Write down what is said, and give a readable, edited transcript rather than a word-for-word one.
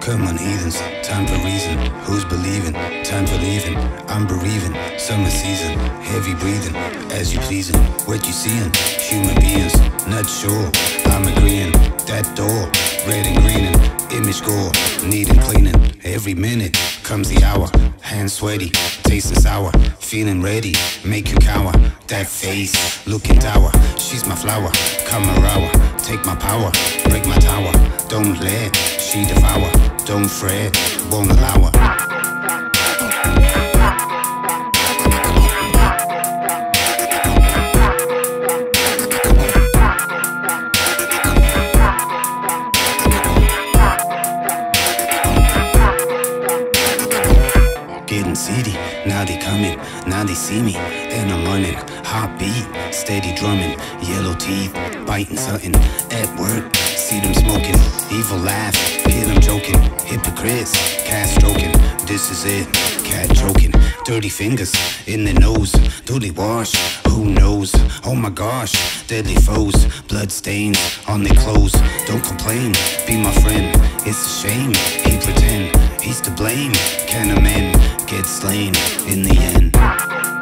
Come on, heathens, time for reason. Who's believing? Time for leaving. I'm bereaving. Summer season, heavy breathing. As you pleasing, what you seeing? Human beings, not sure. I'm agreeing. That door, red and greening. Image gore, needing cleaning. Every minute comes the hour. Hands sweaty, tasting sour. Feeling ready, make you cower. That face, looking dour. She's my flower, come a hour. Take my power, break my tower. Don't let she devour. Don't fret, won't allow her. Getting seedy, now they coming, now they see me, and I'm running. Heartbeat, steady drumming, yellow teeth, biting something. At work, see them smoking, evil laugh, hear them joking. Hypocrites, cat stroking, this is it, cat joking. Dirty fingers in the nose, do they wash? Who knows? Oh my gosh, deadly foes, blood stains on their clothes. Don't complain, be my friend. It's a shame, he pretend he's to blame. Can a man get slain in the end?